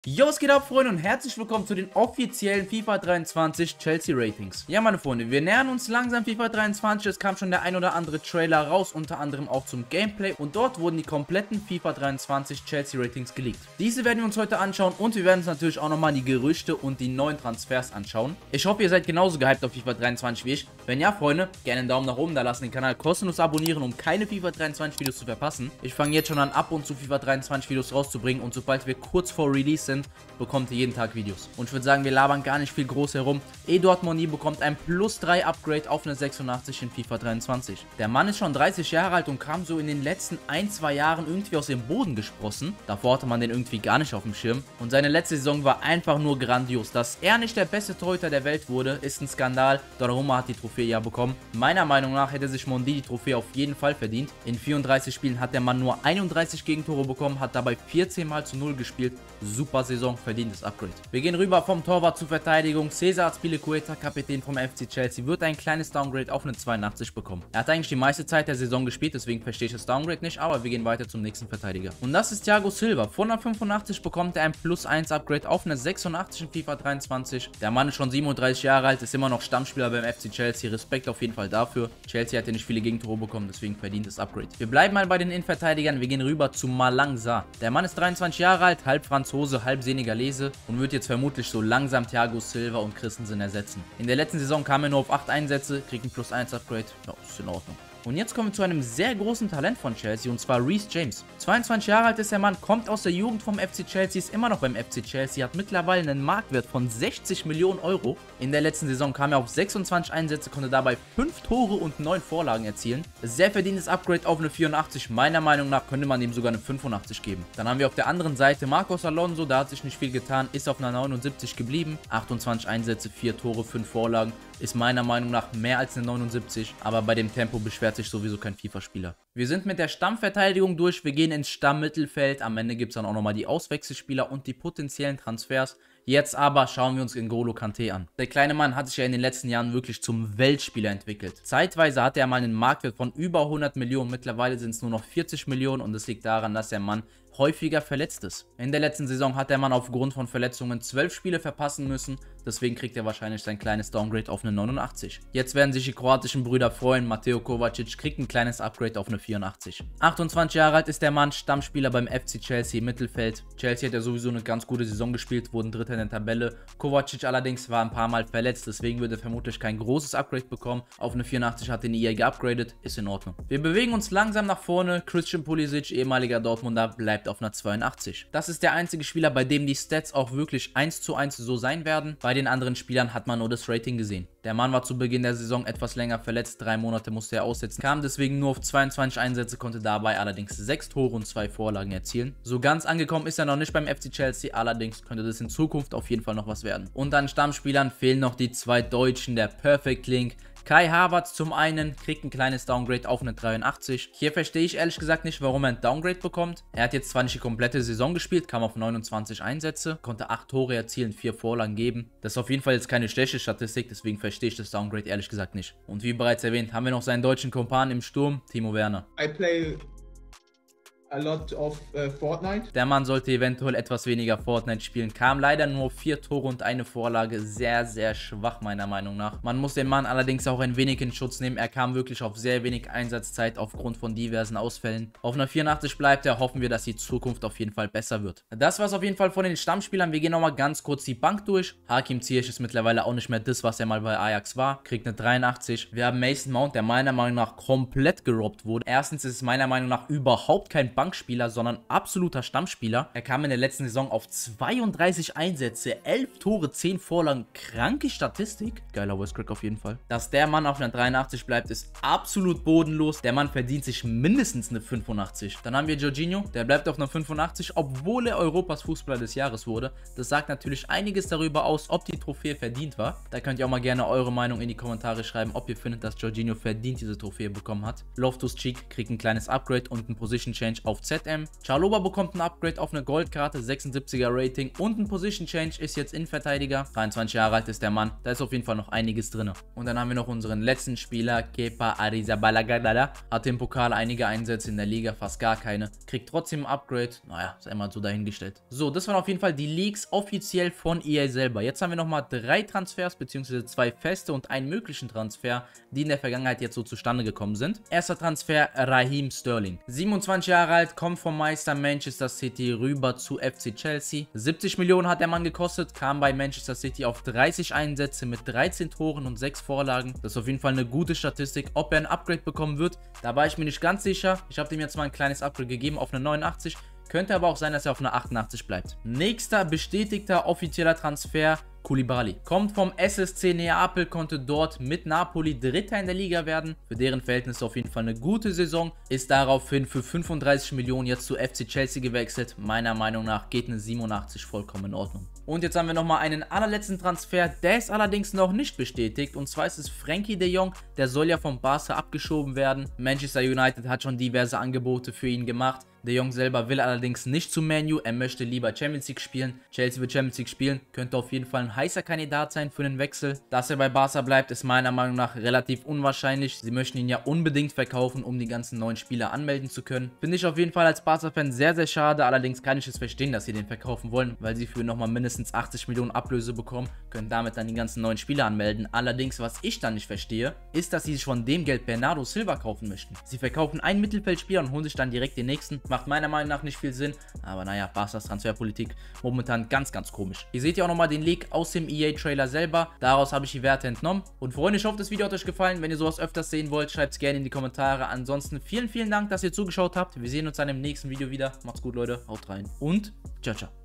Jo, was geht ab, Freunde, und herzlich willkommen zu den offiziellen FIFA 23 Chelsea Ratings. Ja, meine Freunde, wir nähern uns langsam FIFA 23, es kam schon der ein oder andere Trailer raus, unter anderem auch zum Gameplay, und dort wurden die kompletten FIFA 23 Chelsea Ratings geleakt. Diese werden wir uns heute anschauen und wir werden uns natürlich auch nochmal die Gerüchte und die neuen Transfers anschauen. Ich hoffe, ihr seid genauso gehypt auf FIFA 23 wie ich. Wenn ja, Freunde, gerne einen Daumen nach oben da lassen, den Kanal kostenlos abonnieren, um keine FIFA 23 Videos zu verpassen. Ich fange jetzt schon an, ab und zu FIFA 23 Videos rauszubringen, und sobald wir kurz vor Release sind, bekommt ihr jeden Tag Videos. Und ich würde sagen, wir labern gar nicht viel groß herum. Eduard Moni bekommt ein +3 Upgrade auf eine 86 in FIFA 23. Der Mann ist schon 30 Jahre alt und kam so in den letzten 1-2 Jahren irgendwie aus dem Boden gesprossen. Davor hatte man den irgendwie gar nicht auf dem Schirm. Und seine letzte Saison war einfach nur grandios. Dass er nicht der beste Torhüter der Welt wurde, ist ein Skandal. Donnarumma hat die Trophäe ja bekommen. Meiner Meinung nach hätte sich Mondi die Trophäe auf jeden Fall verdient. In 34 Spielen hat der Mann nur 31 Gegentore bekommen, hat dabei 14 Mal zu 0 gespielt. Super Saison, verdientes Upgrade. Wir gehen rüber vom Torwart zur Verteidigung. Cesar Azpilicueta, Kapitän vom FC Chelsea, wird ein kleines Downgrade auf eine 82 bekommen. Er hat eigentlich die meiste Zeit der Saison gespielt, deswegen verstehe ich das Downgrade nicht, aber wir gehen weiter zum nächsten Verteidiger. Und das ist Thiago Silva. Von einer 85 bekommt er ein +1 Upgrade auf eine 86 in FIFA 23. Der Mann ist schon 37 Jahre alt, ist immer noch Stammspieler beim FC Chelsea. Respekt auf jeden Fall dafür. Chelsea hat ja nicht viele Gegentore bekommen, deswegen verdientes Upgrade. Wir bleiben mal bei den Innenverteidigern. Wir gehen rüber zu Malang Sarr. Der Mann ist 23 Jahre alt, halb Franzose, halb Senegalese und wird jetzt vermutlich so langsam Thiago Silva und Christensen ersetzen. In der letzten Saison kam er nur auf 8 Einsätze, kriegt ein +1 Upgrade. Ja, ist in Ordnung. Und jetzt kommen wir zu einem sehr großen Talent von Chelsea, und zwar Reece James. 22 Jahre alt ist der Mann, kommt aus der Jugend vom FC Chelsea, ist immer noch beim FC Chelsea, hat mittlerweile einen Marktwert von 60 Millionen Euro. In der letzten Saison kam er auf 26 Einsätze, konnte dabei 5 Tore und 9 Vorlagen erzielen. Sehr verdientes Upgrade auf eine 84, meiner Meinung nach könnte man ihm sogar eine 85 geben. Dann haben wir auf der anderen Seite Marcos Alonso, da hat sich nicht viel getan, ist auf einer 79 geblieben. 28 Einsätze, 4 Tore, 5 Vorlagen. Ist meiner Meinung nach mehr als eine 79, aber bei dem Tempo beschwert sich sowieso kein FIFA-Spieler. Wir sind mit der Stammverteidigung durch, wir gehen ins Stammmittelfeld, am Ende gibt es dann auch nochmal die Auswechselspieler und die potenziellen Transfers. Jetzt aber schauen wir uns N'Golo Kanté an. Der kleine Mann hat sich ja in den letzten Jahren wirklich zum Weltspieler entwickelt. Zeitweise hatte er mal einen Marktwert von über 100 Millionen, mittlerweile sind es nur noch 40 Millionen, und es liegt daran, dass der Mann häufiger verletzt ist. In der letzten Saison hat der Mann aufgrund von Verletzungen 12 Spiele verpassen müssen, deswegen kriegt er wahrscheinlich sein kleines Downgrade auf eine 89. Jetzt werden sich die kroatischen Brüder freuen, Mateo Kovacic kriegt ein kleines Upgrade auf eine 84. 28 Jahre alt ist der Mann, Stammspieler beim FC Chelsea im Mittelfeld. Chelsea hat ja sowieso eine ganz gute Saison gespielt, wurden Dritter in der Tabelle. Kovacic allerdings war ein paar Mal verletzt, deswegen wird er vermutlich kein großes Upgrade bekommen. Auf eine 84 hat den EA geupgradet, ist in Ordnung. Wir bewegen uns langsam nach vorne. Christian Pulisic, ehemaliger Dortmunder, bleibt auf einer 82. Das ist der einzige Spieler, bei dem die Stats auch wirklich 1:1 so sein werden. Bei den anderen Spielern hat man nur das Rating gesehen. Der Mann war zu Beginn der Saison etwas länger verletzt, 3 Monate musste er aussetzen, kam deswegen nur auf 22 Einsätze, konnte dabei allerdings 6 Tore und 2 Vorlagen erzielen. So ganz angekommen ist er noch nicht beim FC Chelsea, allerdings könnte das in Zukunft auf jeden Fall noch was werden. Und an Stammspielern fehlen noch die 2 Deutschen, der Perfect Link. Kai Havertz zum einen kriegt ein kleines Downgrade auf eine 83. Hier verstehe ich ehrlich gesagt nicht, warum er ein Downgrade bekommt. Er hat jetzt zwar nicht die komplette Saison gespielt, kam auf 29 Einsätze, konnte 8 Tore erzielen, 4 Vorlagen geben. Das ist auf jeden Fall jetzt keine schlechte Statistik, deswegen verstehe ich das Downgrade ehrlich gesagt nicht. Und wie bereits erwähnt, haben wir noch seinen deutschen Kumpan im Sturm, Timo Werner. I play a lot of Fortnite. Der Mann sollte eventuell etwas weniger Fortnite spielen, kam leider nur 4 Tore und eine Vorlage, sehr, sehr schwach meiner Meinung nach. Man muss den Mann allerdings auch ein wenig in Schutz nehmen, er kam wirklich auf sehr wenig Einsatzzeit aufgrund von diversen Ausfällen. Auf einer 84 bleibt er, hoffen wir, dass die Zukunft auf jeden Fall besser wird. Das war es auf jeden Fall von den Stammspielern, wir gehen nochmal ganz kurz die Bank durch. Hakim Ziyech ist mittlerweile auch nicht mehr das, was er mal bei Ajax war, kriegt eine 83. Wir haben Mason Mount, der meiner Meinung nach komplett gerobbt wurde. Erstens ist es meiner Meinung nach überhaupt kein Bankspieler, sondern absoluter Stammspieler. Er kam in der letzten Saison auf 32 Einsätze, 11 Tore, 10 Vorlagen, kranke Statistik. Geiler Voice-Crack auf jeden Fall. Dass der Mann auf einer 83 bleibt, ist absolut bodenlos. Der Mann verdient sich mindestens eine 85. Dann haben wir Jorginho, der bleibt auf einer 85, obwohl er Europas Fußballer des Jahres wurde. Das sagt natürlich einiges darüber aus, ob die Trophäe verdient war. Da könnt ihr auch mal gerne eure Meinung in die Kommentare schreiben, ob ihr findet, dass Jorginho verdient diese Trophäe bekommen hat. Loftus-Cheek kriegt ein kleines Upgrade und ein Position Change auf ZM. Chalobah bekommt ein Upgrade auf eine Goldkarte, 76er Rating und ein Position Change, ist jetzt Innenverteidiger. 23 Jahre alt ist der Mann, da ist auf jeden Fall noch einiges drin. Und dann haben wir noch unseren letzten Spieler, Kepa Arrizabalaga. Hatte im Pokal einige Einsätze, in der Liga fast gar keine. Kriegt trotzdem ein Upgrade, naja, ist einmal so dahingestellt. So, das waren auf jeden Fall die Leaks offiziell von EA selber. Jetzt haben wir nochmal 3 Transfers, beziehungsweise 2 feste und einen möglichen Transfer, die in der Vergangenheit jetzt so zustande gekommen sind. Erster Transfer, Raheem Sterling. 27 Jahre alt, kommt vom Meister Manchester City rüber zu FC Chelsea. 70 Millionen hat der Mann gekostet, kam bei Manchester City auf 30 Einsätze mit 13 Toren und 6 Vorlagen. Das ist auf jeden Fall eine gute Statistik. Ob er ein Upgrade bekommen wird, da war ich mir nicht ganz sicher. Ich habe dem jetzt mal ein kleines Upgrade gegeben auf eine 89. Könnte aber auch sein, dass er auf eine 88 bleibt. Nächster bestätigter offizieller Transfer, Koulibaly. Kommt vom SSC Neapel, konnte dort mit Napoli Dritter in der Liga werden. Für deren Verhältnisse auf jeden Fall eine gute Saison. Ist daraufhin für 35 Millionen jetzt zu FC Chelsea gewechselt. Meiner Meinung nach geht eine 87 vollkommen in Ordnung. Und jetzt haben wir nochmal einen allerletzten Transfer, der ist allerdings noch nicht bestätigt. Und zwar ist es Frenkie de Jong, der soll ja vom Barca abgeschoben werden. Manchester United hat schon diverse Angebote für ihn gemacht. De Jong selber will allerdings nicht zu Man U, er möchte lieber Champions League spielen. Chelsea wird Champions League spielen, könnte auf jeden Fall ein heißer Kandidat sein für den Wechsel. Dass er bei Barca bleibt, ist meiner Meinung nach relativ unwahrscheinlich. Sie möchten ihn ja unbedingt verkaufen, um die ganzen neuen Spieler anmelden zu können. Finde ich auf jeden Fall als Barca-Fan sehr, sehr schade. Allerdings kann ich es verstehen, dass sie den verkaufen wollen, weil sie für nochmal mindestens 80 Millionen Ablöse bekommen, können damit dann die ganzen neuen Spieler anmelden. Allerdings, was ich dann nicht verstehe, ist, dass sie sich von dem Geld Bernardo Silva kaufen möchten. Sie verkaufen einen Mittelfeldspieler und holen sich dann direkt den nächsten. Macht meiner Meinung nach nicht viel Sinn, aber naja, Barca's Transferpolitik momentan ganz, ganz komisch. Ihr seht ja auch nochmal den Leak aus dem EA-Trailer selber, daraus habe ich die Werte entnommen. Und Freunde, ich hoffe, das Video hat euch gefallen. Wenn ihr sowas öfters sehen wollt, schreibt es gerne in die Kommentare. Ansonsten vielen, vielen Dank, dass ihr zugeschaut habt. Wir sehen uns dann im nächsten Video wieder. Macht's gut, Leute, haut rein und ciao, ciao.